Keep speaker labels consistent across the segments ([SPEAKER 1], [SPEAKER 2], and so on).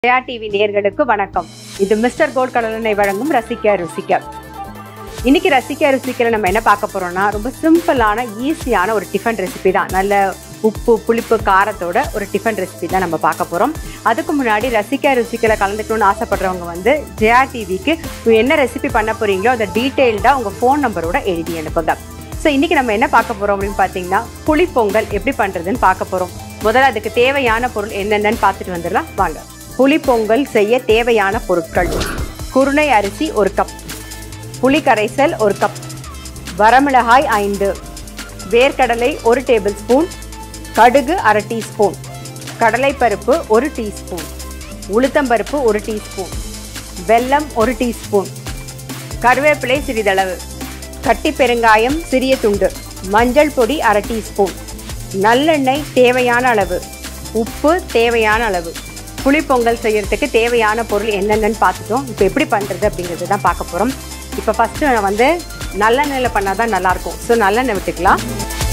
[SPEAKER 1] Jaya TV நேயர்களுக்கு வணக்கம். இது மிஸ்டர் கோல்ட் கடலெண்ணெய் வழங்கும் ரசிக்க ருசிக்க. இன்னைக்கு ரசிக்க ருசிக்கல நம்ம என்ன பார்க்க போறோம்னா, ரொம்ப சிம்பிளான ஈஸியான ஒரு டிஃபன் ரெசிபி தான். நல்ல உப்பு புளிப்பு காரத்தோட ஒரு டிஃபன் ரெசிபி தான் நம்ம பார்க்க போறோம். அதுக்கு முன்னாடி ரசிக்க ருசிக்கல கலந்துக்கணும்னு ஆசைப்படுறவங்க வந்து ஜெயா டிவிக்கு என்ன ரெசிபி பண்ண போறீங்களோ அதை டீட்டெயில்டா உங்க ஃபோன் நம்பரோட எழுதி அனுப்புங்க. ஸோ இன்னைக்கு நம்ம என்ன பார்க்க போறோம் அப்படின்னு பார்த்தீங்கன்னா, புளிப்பொங்கல் எப்படி பண்றதுன்னு பார்க்க போறோம். முதல்ல அதுக்கு தேவையான பொருள் என்னென்னு பார்த்துட்டு வந்துடலாம் வாங்க. புளிப்பொங்கல் செய்ய தேவையான பொருட்கள்: குருணை அரிசி 1 கப், புளி கரைசல் 1 கப், வரமிளகாய் 5, வேர்க்கடலை 1 டேபிள் ஸ்பூன், கடுகு அரை டீஸ்பூன், கடலைப்பருப்பு 1 டீஸ்பூன், உளுத்தம்பருப்பு 1 டீஸ்பூன், வெல்லம் 1 டீஸ்பூன், கருவேப்பிலை சிறிதளவு, கட்டி பெருங்காயம் சிறிய துண்டு, மஞ்சள் பொடி அரை டீஸ்பூன், நல்லெண்ணெய் தேவையான அளவு, உப்பு தேவையான அளவு. புளிப்பொங்கல் செய்யறதுக்கு தேவையான பொருள் என்னென்னு பார்த்துட்டோம். இப்போ எப்படி பண்ணுறது அப்படிங்கிறது தான் பார்க்க போகிறோம். இப்போ ஃபஸ்ட்டு நான் வந்து நல்லெண்ணெயில் பண்ணால் தான் நல்லாயிருக்கும். ஸோ நல்லெண்ணெய் விட்டுக்கலாம்.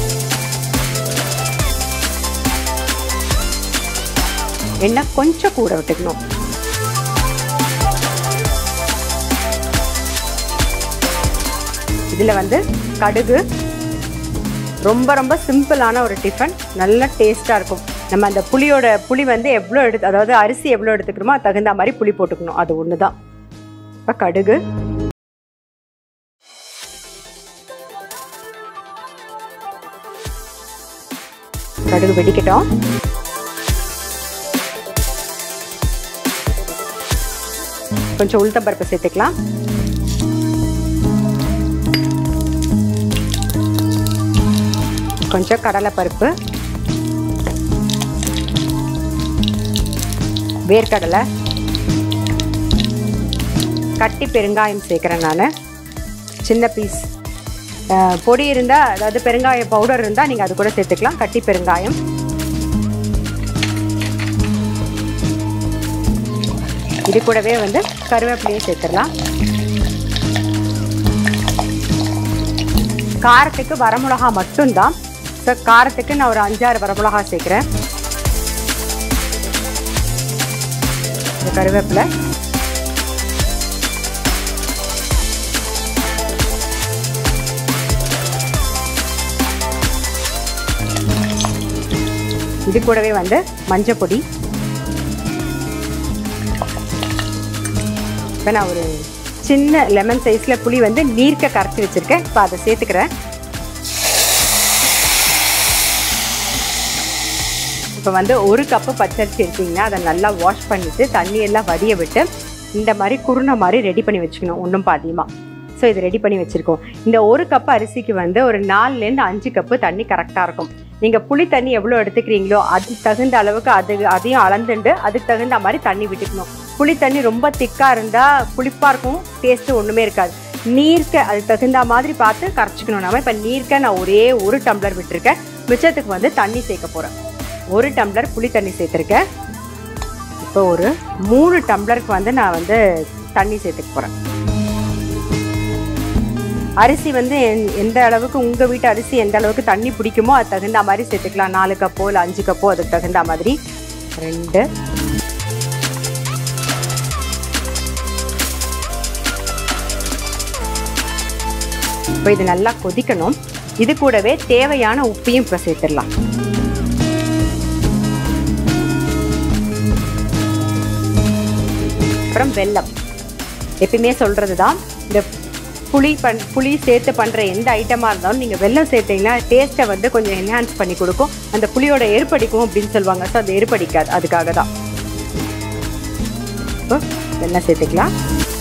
[SPEAKER 1] எண்ணெய் கொஞ்சம் கூட விட்டுக்கணும். இதில் வந்து கடுகு, ரொம்ப ரொம்ப சிம்பிளான ஒரு டிஃபன், நல்ல டேஸ்ட்டாக இருக்கும். நம்ம அந்த புளி வந்து எவ்வளோ அதாவது அரிசி எவ்வளோ எடுத்துக்கிறோமோ அது தகுந்த மாதிரி புளி போட்டுக்கணும். அது ஒன்று தான். இப்போ கடுகு, கடுகு வெடிக்கட்டும். கொஞ்சம் உளுத்தம்பருப்பு சேர்த்துக்கலாம். கொஞ்சம் கடலைப்பருப்பு, வேர்க்கடலை, கட்டி பெருங்காயம் சேர்க்குறேன் நான். சின்ன பீஸ் பொடி இருந்தால், அதாவது பெருங்காய பவுடர் இருந்தால் நீங்கள் அது கூட சேர்த்துக்கலாம். கட்டி பெருங்காயம், இது கூடவே வந்து கருவேப்பிலையை சேர்த்துடலாம். காரத்துக்கு வரமிளகா மட்டும்தான். ஸோ காரத்துக்கு நான் ஒரு 5-6 வரமிளகா சேர்க்குறேன். கருவேப்பிலை, இது கூடவே வந்து மஞ்சள் பொடி. இப்போ நான் ஒரு சின்ன லெமன் சைஸில் புளி வந்து நீர்க்க கரைச்சி வச்சுருக்கேன். இப்போ அதை சேர்த்துக்கிறேன். இப்போ வந்து 1 கப்பு பச்சரிசி எடுத்திங்கன்னா அதை நல்லா வாஷ் பண்ணிவிட்டு தண்ணியெல்லாம் வடிய விட்டு இந்த மாதிரி குருணை மாதிரி ரெடி பண்ணி வச்சுக்கணும், ஒன்றும் பாதியமாக. ஸோ இது ரெடி பண்ணி வச்சுருக்கோம். இந்த 1 கப்பு அரிசிக்கு வந்து ஒரு 4லேருந்து 5 கப்பு தண்ணி கரெக்டாக இருக்கும். நீங்கள் புளி தண்ணி எவ்வளோ எடுத்துக்கிறீங்களோ அதுக்கு தகுந்த அளவுக்கு அதையும் அளந்துட்டு அதுக்கு தகுந்த மாதிரி தண்ணி விட்டுக்கணும். புளி தண்ணி ரொம்ப திக்காக இருந்தால் புளிப்பாக இருக்கும், டேஸ்ட்டு ஒன்றுமே இருக்காது. நீர்க்க அதுக்கு தகுந்த மாதிரி பார்த்து கரைச்சிக்கணும். நம்ம இப்போ நீர்க்க நான் ஒரே 1 டம்ளர் விட்டுருக்கேன். மிச்சத்துக்கு வந்து தண்ணி சேர்க்க போகிறேன். 1 டம்ளர் புளி தண்ணி சேர்த்துருக்கேன். இப்போ ஒரு 3 டம்ளருக்கு வந்து நான் வந்து தண்ணி சேர்த்துக்க போகிறேன். அரிசி வந்து எந்த அளவுக்கு உங்கள் வீட்டு அரிசி எந்த அளவுக்கு தண்ணி பிடிக்குமோ அது தகுந்த மாதிரி சேர்த்துக்கலாம். 4 கப்போ இல்லை 5 கப்போ அதுக்கு தகுந்த மாதிரி. 2, இப்போ இது நல்லா கொதிக்கணும். இது கூடவே தேவையான உப்பையும் இப்போ சேர்த்துடலாம். அப்புறம் வெல்லம். எப்பயுமே சொல்கிறது தான், இந்த புளி சேர்த்து பண்ணுற எந்த ஐட்டமாக இருந்தாலும் நீங்கள் வெல்லம் சேர்த்தீங்கன்னா டேஸ்ட்டை வந்து கொஞ்சம் என்ஹான்ஸ் பண்ணி கொடுக்கும். அந்த புளியோட எருப்படிக்கும் அப்படின்னு சொல்லுவாங்க. ஸோ அது எருப்படிக்காது, அதுக்காக தான். இப்போ வெல்லம் சேர்த்துக்கலாம்.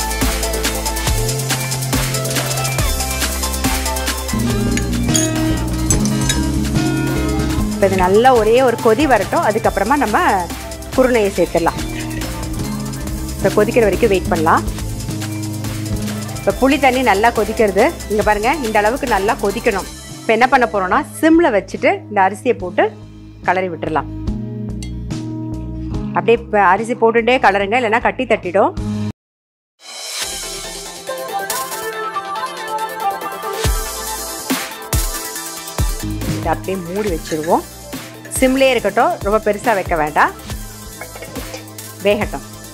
[SPEAKER 1] இப்போ இது நல்லா ஒரே ஒரு கொதி வரட்டும். அதுக்கப்புறமா நம்ம குருணையை சேர்த்துடலாம். இப்போ கொதிக்கிற வரைக்கும் வெயிட் பண்ணலாம். இப்போ புளி தண்ணி நல்லா கொதிக்கிறது. இங்கே பாருங்கள், இந்த அளவுக்கு நல்லா கொதிக்கணும். இப்போ என்ன பண்ண போகிறோம்னா, சிம்மில் வச்சுட்டு இந்த அரிசியை போட்டு கலரி விட்டுடலாம். அப்படியே இப்போ அரிசி போட்டுகிட்டே கலருங்க, இல்லைன்னா கட்டி தட்டிடும். இதை அப்படியே மூடி வச்சுருவோம். சிம்லேயே இருக்கட்டும், ரொம்ப பெருசாக வைக்க வேண்டாம், வேகட்டும்.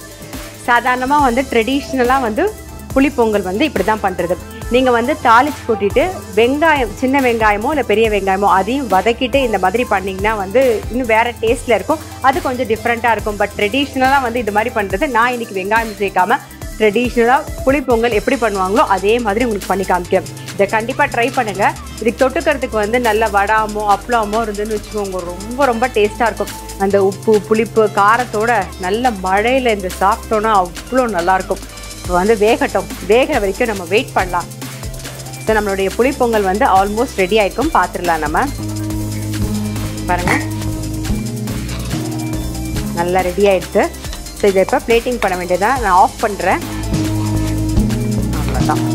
[SPEAKER 1] சாதாரணமாக வந்து ட்ரெடிஷ்னலாக வந்து புளிப்பொங்கல் வந்து இப்படி தான் பண்ணுறது. நீங்கள் வந்து தாளிச்சு கொட்டிட்டு வெங்காயம், சின்ன வெங்காயமோ இல்லை பெரிய வெங்காயமோ அதையும் வதக்கிட்டு இந்த மாதிரி பண்ணிங்கன்னா வந்து இன்னும் வேறு டேஸ்ட்டில் இருக்கும். அது கொஞ்சம் டிஃப்ரெண்ட்டாக இருக்கும். பட் ட்ரெடிஷ்னலாக வந்து இது மாதிரி பண்ணுறது, நான் இன்றைக்கி வெங்காயம் சேர்க்காமல் ட்ரெடிஷ்னலாக புளிப்பொங்கல் எப்படி பண்ணுவாங்களோ அதே மாதிரி உங்களுக்கு பண்ணி காமிக்கிறேன். இதை கண்டிப்பாக ட்ரை பண்ணுங்கள். இதுக்கு தொட்டுக்கிறதுக்கு வந்து நல்ல வடாமோ அப்பளமோ இருந்துன்னு வச்சுக்கோங்க, ரொம்ப ரொம்ப டேஸ்ட்டாக இருக்கும். அந்த உப்பு புளிப்பு காரத்தோட நல்ல மழையில் இந்த சாப்பிட்டோன்னா அவ்வளோ நல்லாயிருக்கும். இப்போ வந்து வேகட்டும், வேகிற வரைக்கும் நம்ம வெயிட் பண்ணலாம். ஸோ நம்மளுடைய புளிப்பொங்கல் வந்து ஆல்மோஸ்ட் ரெடி ஆகிருக்கும். பார்த்துடலாம். நம்ம பாருங்கள், நல்லா ரெடி ஆகிடுது. ஸோ இதை இப்போ பிளேட்டிங் பண்ண வேண்டியதான். நான் ஆஃப் பண்ணுறேன். அவ்வளோதான்.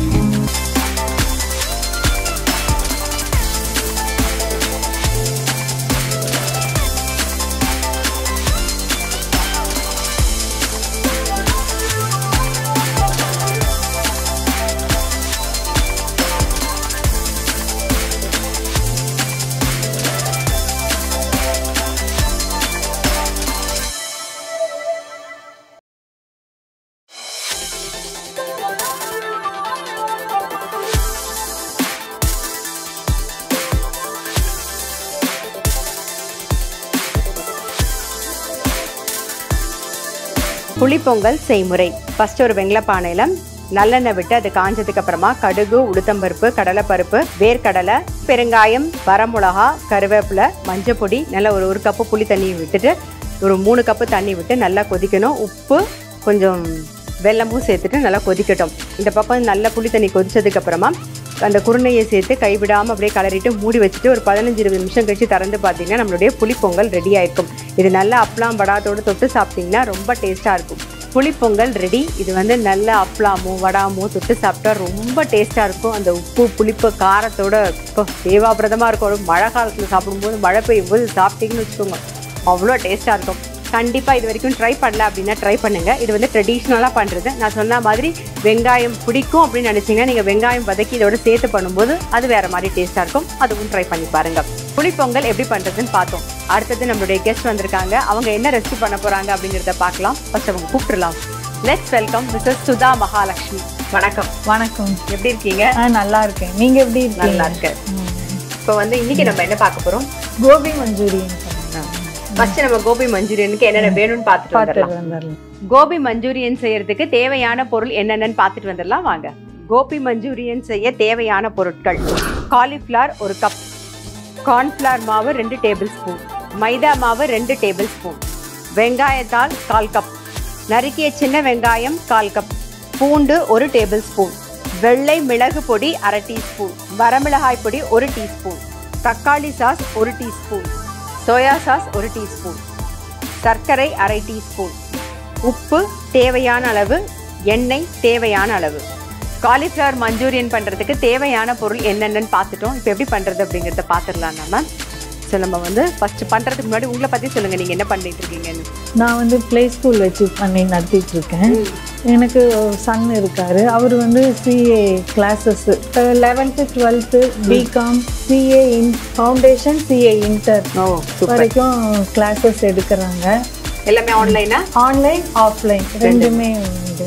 [SPEAKER 1] புளிப்பொங்கல் செய்முறை. ஃபர்ஸ்ட் ஒரு வெங்கல பானையில் நல்லெண்ணெய் விட்டு அது காஞ்சதுக்கு அப்புறமா கடுகு, உளுத்தம்பருப்பு, கடலைப்பருப்பு, வேர்க்கடலை, பெருங்காயம், வரமிளகா, கருவேப்பிலை, மஞ்சள் பொடி, நல்லா ஒரு கப்பு புளி தண்ணி விட்டுட்டு ஒரு 3 கப்பு தண்ணி விட்டு நல்லா கொதிக்கணும். உப்பு கொஞ்சம் வெல்லமும் சேர்த்துட்டு நல்லா கொதிக்கட்டும். இந்த பக்கம் நல்லா புளி தண்ணி கொதிச்சதுக்கு அப்புறமா அந்த குருணையை சேர்த்து கைவிடாமல் அப்படியே கலரிட்டு மூடி வச்சுட்டு ஒரு 15-20 நிமிஷம் கழிச்சு திறந்து பார்த்தீங்கன்னா நம்மளுடைய புளிப்பொங்கல் ரெடி ஆயிருக்கும். இது நல்லா அப்பளம் வடாத்தோடு தொட்டு சாப்பிட்டிங்கன்னா ரொம்ப டேஸ்ட்டாக இருக்கும். புளிப்பொங்கல் ரெடி. இது வந்து நல்ல அப்பளமோ வடாமோ தொட்டு சாப்பிட்டா ரொம்ப டேஸ்ட்டாக இருக்கும். அந்த உப்பு புளிப்பு காரத்தோட இப்போ தேவாபிரதமாக இருக்கும். மழை காலத்தில் சாப்பிடும்போது, மழை பெய்யும் போது சாப்பிட்டிங்கன்னு வச்சுக்கோங்க, அவ்வளோ டேஸ்ட்டாக இருக்கும். கண்டிப்பாக இது வரைக்கும் ட்ரை பண்ணல அப்படின்னா ட்ரை பண்ணுங்கள். இது வந்து ட்ரெடிஷ்னலாக பண்ணுறது. நான் சொன்ன மாதிரி வெங்காயம் பிடிக்கும் அப்படின்னு நினச்சிங்கன்னா நீங்கள் வெங்காயம் வதக்கி இதோட சேர்த்து பண்ணும்போது அது வேறு மாதிரி டேஸ்ட்டாக இருக்கும். அதுவும் ட்ரை பண்ணி பாருங்கள். புளிப்பொங்கல் எப்படி பண்ணுறதுன்னு பார்த்தோம். அடுத்தது நம்மளுடைய கெஸ்ட் வந்திருக்காங்க. அவங்க என்ன ரெசிபி பண்ண போகிறாங்க அப்படிங்கிறத பார்க்கலாம். ஃபர்ஸ்ட் அவங்க கூப்பிட்டுலாம். Let's welcome Mrs Sudha Mahalakshmi. வணக்கம்.
[SPEAKER 2] வணக்கம்.
[SPEAKER 1] எப்படி இருக்கீங்க?
[SPEAKER 2] நல்லா இருக்கேன். நீங்கள் எப்படி இருக்கீங்க?
[SPEAKER 1] நல்லா இருக்கேன். இப்போ வந்து இன்னைக்கு நம்ம என்ன பார்க்க போகிறோம்?
[SPEAKER 2] கோபி மஞ்சூரியன்.
[SPEAKER 1] ஃபர்ஸ்ட் நம்ம கோபி மஞ்சூரியனுக்கு என்னென்ன வேணும்னு பார்த்துட்டு வந்துடலாம். கோபி மஞ்சூரியன் செய்யறதுக்கு தேவையான பொருள் என்னென்னு பார்த்துட்டு வந்துடலாம் வாங்க. கோபி மஞ்சூரியன் செய்ய தேவையான பொருட்கள்: காலிஃப்ளவர் 1 கப், கார்ன்ஃப்ளவர் மாவு 2 டேபிள் ஸ்பூன், மைதா மாவு 2 டேபிள் ஸ்பூன், வெங்காயத்தாள் 1/4 கப், நறுக்கிய சின்ன வெங்காயம் 1/4 கப், பூண்டு 1 டேபிள் ஸ்பூன், வெள்ளை மிளகு பொடி 1/2 டீஸ்பூன், வரமிளகாய் பொடி 1 டீஸ்பூன், தக்காளி sauce 1 teaspoon, soya sauce 1 teaspoon, சர்க்கரை 1/2 டீஸ்பூன், உப்பு தேவையான அளவு, எண்ணெய் தேவையான அளவு. காலிஃப்ளவர் மஞ்சூரியன் பண்ணுறதுக்கு தேவையான பொருள் என்னென்னு பார்த்துட்டோம். இப்போ எப்படி பண்ணுறது அப்படிங்கிறத பார்த்துடலாம் நம்ம. ஸோ நம்ம வந்து ஃபஸ்ட்டு பண்ணுறதுக்கு முன்னாடி உங்களை பற்றி சொல்லுங்கள், நீங்கள் என்ன பண்ணிட்டு இருக்கீங்கன்னு.
[SPEAKER 2] நான் வந்து ப்ளே ஸ்கூல் வச்சு பண்ணி நடத்திட்டு இருக்கேன். எனக்கு சன் இருக்கார். அவர் வந்து CA classes 11th 12th B Com CA foundation CA inter வரைக்கும் கிளாஸஸ் எடுக்கிறாங்க.
[SPEAKER 1] எல்லாமே ஆன்லைனா? ஆன்லைன்
[SPEAKER 2] ஆஃப்லைன் ரெண்டுமே உண்டு.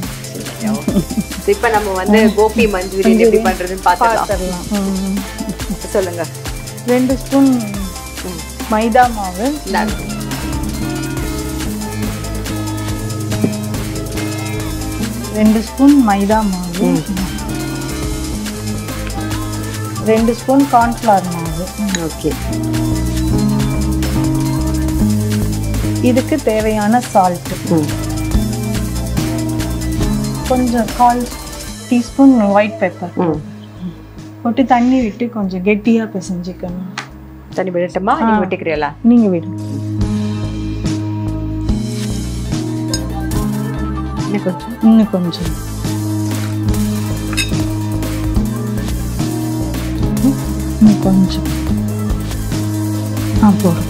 [SPEAKER 1] இப்போ நம்ம வந்து கோபி மஞ்சூரியன் எப்படி பண்ணுறதுன்னு பார்த்துடலாம். சொல்லுங்க.
[SPEAKER 2] 2 ஸ்பூன் மைதா மாவு, 2 ஸ்பூன் மைதா மாவு, 2 ஸ்பூன் கார்ன்ஃப்ளவர் மாவு.
[SPEAKER 1] ஓகே.
[SPEAKER 2] இதுக்கு தேவையான சால்ட் கொஞ்சம் 1/4 டீஸ்பூன் ஒயிட் பெப்பர் போட்டு தண்ணி விட்டு கொஞ்சம் கெட்டியாக பிசைஞ்சிக்கணும்.
[SPEAKER 1] தண்ணி விடட்டுமா? நீங்கள் விட்டுக்கிறீங்களா?
[SPEAKER 2] நீங்கள் விடுங்க. இன்னும் கொஞ்சம் போதும்.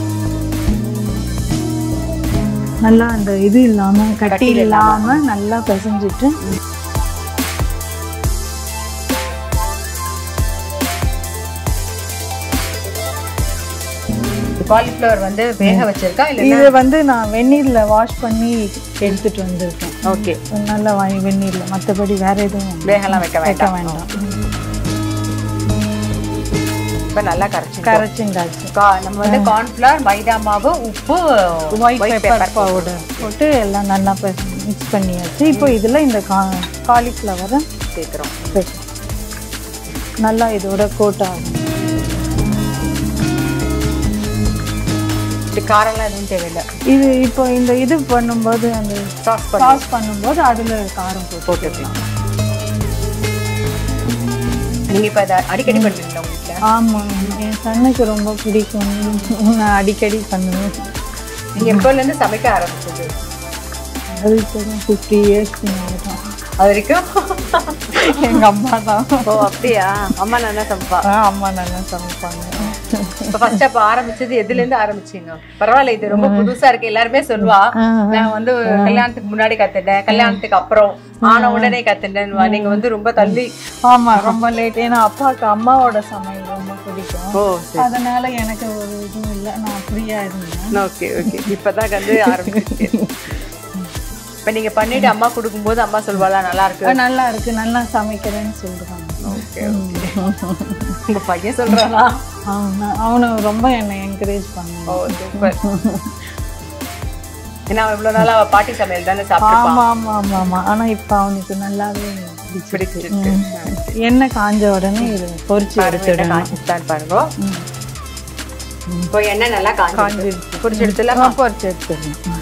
[SPEAKER 2] நல்லா அந்த இது இல்லாமல் கட்டி இல்லாமல் நல்லா பிசைஞ்சிட்டு
[SPEAKER 1] காலிஃப்ளவர் வந்து வேக வச்சிருக்கா இல்ல
[SPEAKER 2] இது வந்து நான் வெந்நீர்ல வாஷ் பண்ணி எடுத்துட்டு வந்திருக்கேன்.
[SPEAKER 1] ஓகே,
[SPEAKER 2] நல்லா வெந்நீர்ல, மற்றபடி வேற எதுவும்
[SPEAKER 1] வேகலாம் வைக்க வேண்டாம். இப்போ நல்லா கரைச்சாச்சு. நம்ம வந்து கார்ன்ஃப்ளவர், மைதா மாவு, உப்பு,
[SPEAKER 2] ஒயிட் பெப்பர் பவுடர் போட்டு எல்லாம் நல்லா மிக்ஸ் பண்ணியாச்சு. இப்போ இதில் இந்த காலிஃப்ளவரை
[SPEAKER 1] சேர்க்குறோம்.
[SPEAKER 2] நல்லா இதோட கோட் ஆகும்.
[SPEAKER 1] இது காரம்லாம் எதுவும் தேவையில்லை.
[SPEAKER 2] இது இப்போ இந்த இது பண்ணும்போது அந்த சாஸ் பண்ணும்போது அதில் காரம் போட்டுக்கலாம்.
[SPEAKER 1] நீங்கள் இப்போ அதை அடிக்கடி பண்ணுவீங்களா உங்கள் வீட்டில்?
[SPEAKER 2] ஆமாம், என் சன்னுக்கு ரொம்ப பிடிக்கும். நான் அடிக்கடி பண்ணுவேன்.
[SPEAKER 1] நீங்கள் எப்போலேருந்து சமைக்க ஆரம்பிச்சது?
[SPEAKER 2] அது இப்போ 50 years தான்.
[SPEAKER 1] அது வரைக்கும்
[SPEAKER 2] எங்கள் அம்மா தான்.
[SPEAKER 1] ஓ அப்படியா? அம்மா நல்லா சமைப்பா?
[SPEAKER 2] அம்மா நல்லா சமைப்பாங்க.
[SPEAKER 1] இப்போ ஃபர்ஸ்ட் அப்போ ஆரம்பிச்சது எதுலேருந்து ஆரம்பிச்சிங்க? பரவாயில்ல, இது ரொம்ப புதுசா இருக்கு. எல்லாருமே சொல்லுவா நான் வந்து கல்யாணத்துக்கு முன்னாடி கத்துட்டேன், கல்யாணத்துக்கு அப்புறம் ஆன உடனே கத்துட்டேன். நீங்க வந்து ரொம்ப தள்ளி.
[SPEAKER 2] ஆமா, ரொம்ப லேட். ஏன்னா அப்பாவுக்கு அம்மாவோட சமையல் ரொம்ப பிடிக்கும். அதனால எனக்கு ஒரு இதுவும் இல்லை, நான் ஃப்ரீயா இருந்தேன்.
[SPEAKER 1] ஓகே ஓகே, இப்பதான் கண்டு ஆரம்பிச்சிருக்கேன். இப்போ நீங்க பண்ணிட்டு அம்மா கொடுக்கும்போது அம்மா சொல்வாளா நல்லா இருக்கு,
[SPEAKER 2] நல்லா இருக்கு, நல்லா சமைக்கிறேன்னு சொல்றாங்க.
[SPEAKER 1] Okay okay. உங்க பையன் சொல்றானா?
[SPEAKER 2] அவனு ரொம்ப என்னை என்கரேஜ் பண்ணான்.
[SPEAKER 1] Oh super. ஏன்னா இவ்வளவு நாளா பாட்டி சமையல் தானே சாப்பிட்டான்.
[SPEAKER 2] ஆமா ஆமா ஆமா ஆமா. ஆனா இப்ப அவனுக்கு நல்லாவே
[SPEAKER 1] பிடிச்சிருக்கு.
[SPEAKER 2] எண்ணெய் காஞ்ச உடனே இது பொரிச்சு எடுத்துடுங்க.
[SPEAKER 1] காஞ்சிட்டான் பாருங்க. இப்போ எண்ணெய் நல்லா காஞ்சிடுச்சு. பொரிச்சு எடுத்துலாம்.
[SPEAKER 2] பொரிச்சு எடுத்துடுங்க.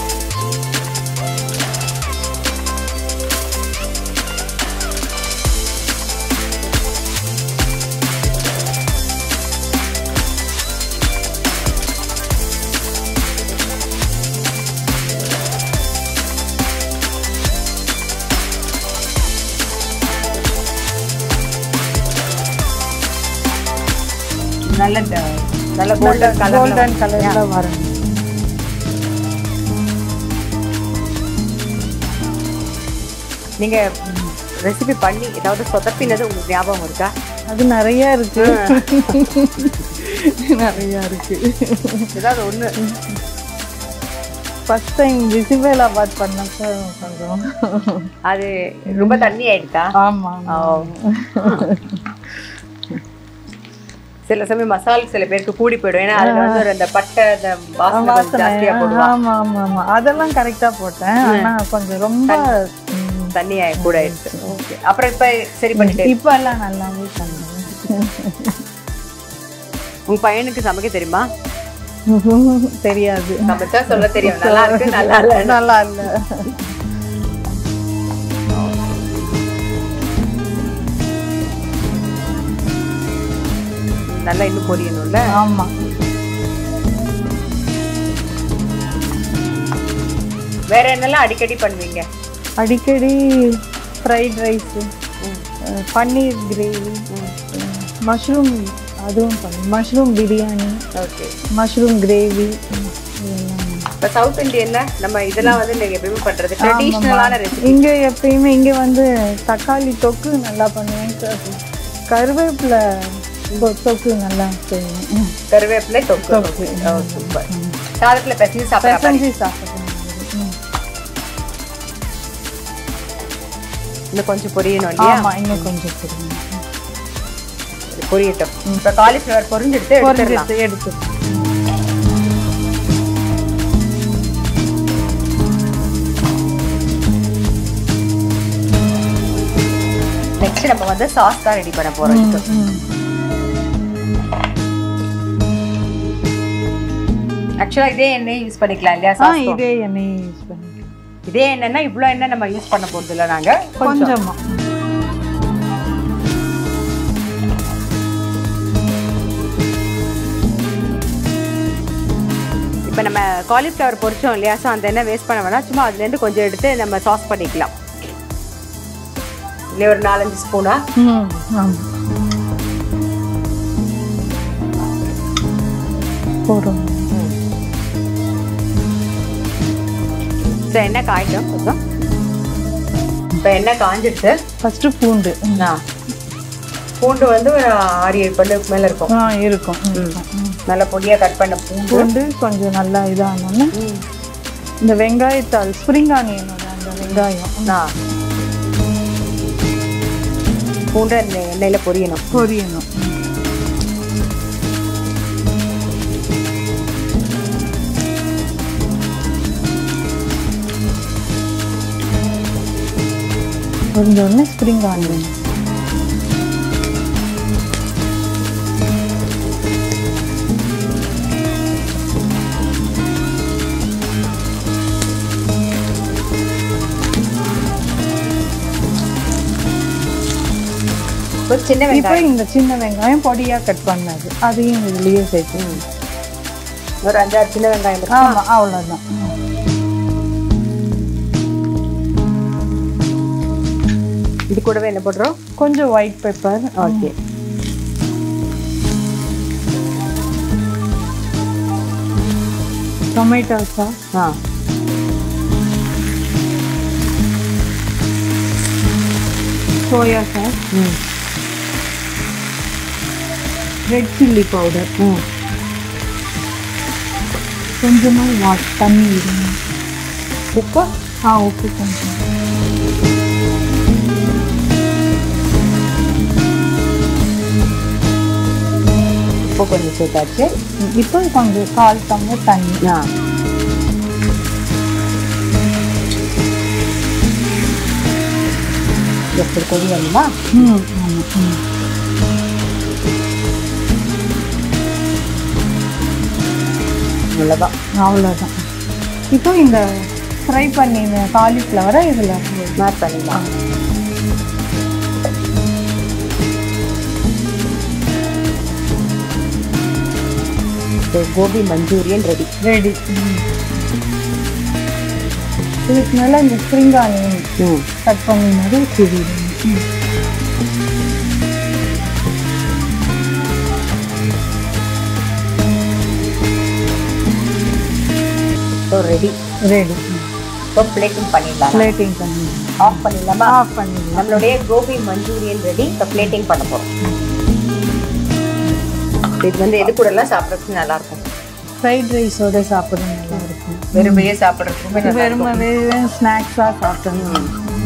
[SPEAKER 1] நல்ல கோல்டன்
[SPEAKER 2] கலர்ல வரணும்.
[SPEAKER 1] நீங்க ரெசிபி பண்ணி ஏதாவது சொதப்பினது உங்களுக்கு ஞாபகம் இருக்கா?
[SPEAKER 2] அது நிறைய இருக்கு. நிறைய இருக்கு.
[SPEAKER 1] ஏதாவது ஒண்ணு?
[SPEAKER 2] ஃபர்ஸ்ட் டைம் பிசிபேலாபாத் பண்ணப்ப கொஞ்சம்
[SPEAKER 1] அது ரொம்ப தண்ணி ஆயிடுதா?
[SPEAKER 2] ஆமா.
[SPEAKER 1] சில சமயம் மசாலா சில பேருக்கு கூடி போயிடும். ஏன்னா அதுல வந்து அந்த பட்டை அந்த வாசனை ஜாஸ்தியா போடுவாங்க.
[SPEAKER 2] ஆமா ஆமா ஆமா, அதெல்லாம் கரெக்டா போட்டேன். ஆனா கொஞ்சம் ரொம்ப
[SPEAKER 1] தண்ணியா கூட ஆயிடுச்சு. ஓகே, அப்புறம் இப்ப சரி பண்ணிட்டேன்.
[SPEAKER 2] இப்ப எல்லாம் நல்லாவே பண்ணுவேன்.
[SPEAKER 1] உங்க பையனுக்கு சமைக்க தெரியுமா?
[SPEAKER 2] தெரியாது.
[SPEAKER 1] சமைச்சா சொல்ல தெரியும், நல்லா இருக்கு, நல்லா இல்ல,
[SPEAKER 2] நல்லா இல்ல.
[SPEAKER 1] நல்லா இன்னும் பொரியணும்ல.
[SPEAKER 2] ஆமா.
[SPEAKER 1] வேற என்னெல்லாம் அடிக்கடி பண்ணுவீங்க?
[SPEAKER 2] அடிக்கடி fried rice, paneer gravy, mushroom, அதுவும் பண்ணுவேன். Mushroom biryani,
[SPEAKER 1] okay,
[SPEAKER 2] mushroom gravy.
[SPEAKER 1] இப்போ சவுத் இந்தியன்ல நம்ம இதெல்லாம் வந்து நீங்க எப்பயுமே பண்றது ட்ரெடிஷனலான ரெசிபி.
[SPEAKER 2] இங்க எப்பயுமே இங்க வந்து தக்காளி தொக்கு நல்லா பண்ணுவேன். கருவேப்பிலை தொக்கு நல்லா செய்வேன்.
[SPEAKER 1] கருவேப்பிலை தொக்கு. சூப்பர். சாதத்துல பெசஞ்சு சாப்பிடுறேன். இன்னும் கொஞ்சம் பொரியணும் இல்லையா?
[SPEAKER 2] ஆமா, இன்னும் கொஞ்சம்
[SPEAKER 1] பொரியட்டும். இப்போ காலிஃப்ளவர் பொரிஞ்செடுத்து எடுத்து நெக்ஸ்ட் நம்ம வந்து சாஸ் தான் ரெடி பண்ண போறோம். ஆக்சுவலா இதே எண்ணெய் யூஸ் பண்ணிக்கலாம் இல்லையா? சாஸ்
[SPEAKER 2] இதே எண்ணெய் யூஸ் பண்ணிக்கலாம்.
[SPEAKER 1] இதே எண்ணெய்னா இவ்வளோ எண்ணெய் நம்ம யூஸ் பண்ண போறது இல்லை. நாங்க
[SPEAKER 2] கொஞ்சமா
[SPEAKER 1] இப்போ நம்ம காலிஃப்ளவர் பொரிச்சோம் இல்லையா? ஸோ அந்த எண்ணெய் வேஸ்ட் பண்ண வேணாம். சும்மா அதுலேருந்து கொஞ்சம் எடுத்து நம்ம சாஸ் பண்ணிக்கலாம். இல்லை ஒரு 4-5 ஸ்பூனா?
[SPEAKER 2] போதும்.
[SPEAKER 1] ஸோ எண்ணெய் காய்ட்டும் கொஞ்சம். இப்போ எண்ணெய் காஞ்சிடுச்சு.
[SPEAKER 2] ஃபஸ்ட்டு பூண்டு. பூண்டு
[SPEAKER 1] வந்து ஒரு 6-7 பல்லுக்கு மேலே இருக்கும்.
[SPEAKER 2] இருக்கும்.
[SPEAKER 1] நல்ல பொடியா கட் பண்ண பூண்டு
[SPEAKER 2] பூண்டு கொஞ்சம் நல்லா இதானோன்னு இந்த வெங்காயத்தாள் ஸ்ப்ரிங் ஆனியனோட அந்த வெங்காயம்
[SPEAKER 1] பூண்டு அந்த எண்ணெயில பொரியணும்.
[SPEAKER 2] பொரிஞ்சோடனே ஸ்ப்ரிங் ஆனியன் இப்போ இந்த சின்ன வெங்காயம் பொடியா கட் பண்ணது அதையும் இதுலயே சேர்த்து
[SPEAKER 1] ஒரு 5-6 சின்ன வெங்காயம்.
[SPEAKER 2] ஆமா அவ்வளவுதான்.
[SPEAKER 1] இது கூடவே என்ன போடுறோம்?
[SPEAKER 2] கொஞ்சம் white pepper.
[SPEAKER 1] Okay.
[SPEAKER 2] Tomato sauce. Soya sauce. Red chilli powder. கொஞ்சமாக தண்ணி விடணும்.
[SPEAKER 1] உப்பு?
[SPEAKER 2] உப்பு கொஞ்சம்.
[SPEAKER 1] உப்பு கொஞ்சம் சேர்த்தாச்சு.
[SPEAKER 2] இப்போ கொஞ்சம் 1/4 டம்ளர் தண்ணி.
[SPEAKER 1] எப்படி கொதி வேணுமா?
[SPEAKER 2] அவ்வளோதான். இப்போ இந்த ஃப்ரை பண்ணின காலிஃப்ளவரை இதில்
[SPEAKER 1] ஆட் பண்ணிடலாம். கோபி மஞ்சூரியன் ரெடி.
[SPEAKER 2] இதுக்கு மேலே இந்த ஸ்ப்ரிங் ஆனியன் கட் பண்ணினது சிறிது
[SPEAKER 1] ரெடி. இப்போ பிளேட்டிங் பண்ணிடலாம். ஆஃப் பண்ணிடலாமா?
[SPEAKER 2] ஆஃப் பண்ணிடலாம்.
[SPEAKER 1] நம்மளுடைய கோபி மஞ்சூரியன் ரெடி. இப்போ பிளேட்டிங் பண்ண போகிறோம். இது வந்து எது கூட எல்லாம் சாப்பிட்றதுக்கு நல்லா இருக்கும்?
[SPEAKER 2] ஃப்ரைட் ரைஸோட சாப்பிட நல்லா இருக்கும்.
[SPEAKER 1] வெறுமையே சாப்பிட்றதுக்குமே
[SPEAKER 2] வெறுமவே ஸ்நாக்ஸாக சாப்பிடணும்.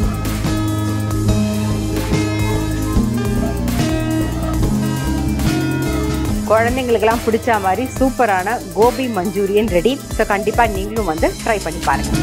[SPEAKER 1] குழந்தைங்களுக்கெல்லாம் பிடிச்ச மாதிரி சூப்பரான கோபி மஞ்சூரியன் ரெடி. ஸோ கண்டிப்பாக நீங்களும் வந்து ட்ரை பண்ணி பாருங்கள்.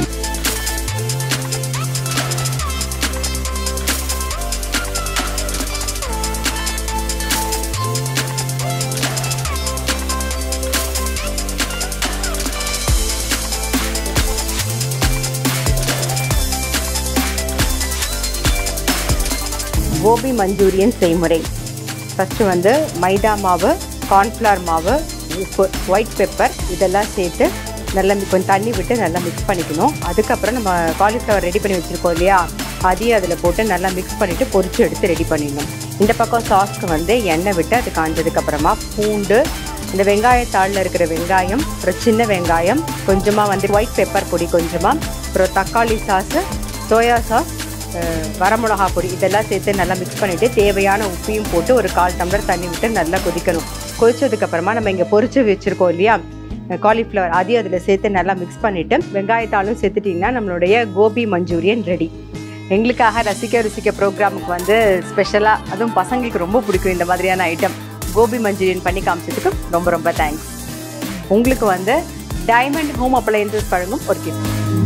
[SPEAKER 1] கோபி மஞ்சூரியன் செய்முறை. ஃபஸ்ட்டு வந்து மைதா மாவு, கார்ன்ஃப்ளவர் மாவு, உப்பு, ஒயிட் பெப்பர் இதெல்லாம் சேர்த்து நல்லா கொஞ்சம் தண்ணி விட்டு நல்லா மிக்ஸ் பண்ணிக்கணும். அதுக்கப்புறம் நம்ம காலிஃப்ளவர் ரெடி பண்ணி வச்சுருக்கோம் இல்லையா, அதையும் அதில் போட்டு நல்லா மிக்ஸ் பண்ணிவிட்டு பொரிச்சு எடுத்து ரெடி பண்ணிடணும். இந்த பக்கம் சாஸ்க்கு வந்து எண்ணெய் விட்டு அது காஞ்சதுக்கப்புறமா பூண்டு, இந்த வெங்காயத்தாளில் இருக்கிற வெங்காயம், அப்புறம் சின்ன வெங்காயம், கொஞ்சமாக வந்து ஒயிட் பெப்பர் பொடி கொஞ்சமாக, அப்புறம் தக்காளி சாஸு, சோயா சாஸ், வரமிளகா பொடி இதெல்லாம் சேர்த்து நல்லா மிக்ஸ் பண்ணிவிட்டு தேவையான உப்பையும் போட்டு ஒரு 1/4 டம்ளர் தண்ணி விட்டு நல்லா கொதிக்கணும். கொதிச்சதுக்கப்புறமா நம்ம இங்கே பொரிச்சு வச்சுருக்கோம் இல்லையா காலிஃப்ளவர், அதையும் அதில் சேர்த்து நல்லா மிக்ஸ் பண்ணிவிட்டு வெங்காயத்தாலும் சேர்த்துட்டிங்கன்னா நம்மளுடைய கோபி மஞ்சூரியன் ரெடி. எங்களுக்காக ரசிக்க ப்ரோக்ராமுக்கு வந்து ஸ்பெஷலாக, அதுவும் பசங்களுக்கு ரொம்ப பிடிக்கும் இந்த மாதிரியான ஐட்டம், கோபி மஞ்சூரியன் பண்ணி காமிச்சதுக்கு ரொம்ப தேங்க்ஸ். உங்களுக்கு வந்து டைமண்ட் ஹோம் அப்ளையன்சஸ் வழங்கும் ஒரு கிஃப்ட்.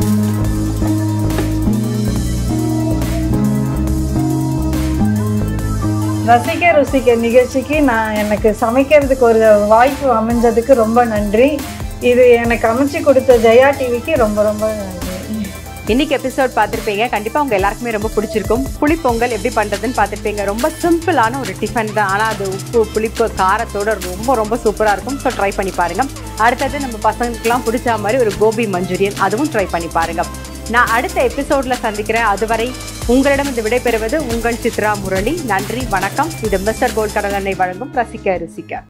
[SPEAKER 2] ரசிக்க நிகழ்ச்சிக்கு எனக்கு சமைக்கிறதுக்கு ஒரு வாய்ப்பு அமைஞ்சதுக்கு ரொம்ப நன்றி. இது எனக்கு அமைச்சு கொடுத்த ஜெயா டிவிக்கு ரொம்ப நன்றி.
[SPEAKER 1] இன்னைக்கு எபிசோட் பார்த்துருப்பீங்க. கண்டிப்பாக உங்கள் எல்லாருக்குமே ரொம்ப பிடிச்சிருக்கும். புளிப்பொங்கல் எப்படி பண்ணுறதுன்னு பார்த்துருப்பீங்க. ரொம்ப சிம்பிளான ஒரு டிஃபன் தான், ஆனால் அது உப்பு புளிப்பு காரத்தோட ரொம்ப சூப்பராக இருக்கும். ஸோ ட்ரை பண்ணி பாருங்கள். அடுத்தது நம்ம பசங்களுக்குலாம் பிடிச்ச மாதிரி ஒரு கோபி மஞ்சூரியன், அதுவும் ட்ரை பண்ணி பாருங்கள். நான் அடுத்த எபிசோடில் சந்திக்கிறேன். அதுவரை உங்களிடம் இந்த விடைபெறுவது உங்கள் சித்ரா முரளி. நன்றி, வணக்கம். இது மிஸ்டர் கோல்ட் கடலெண்ணெய் வழங்கும் ரசிக்க ருசிக்க.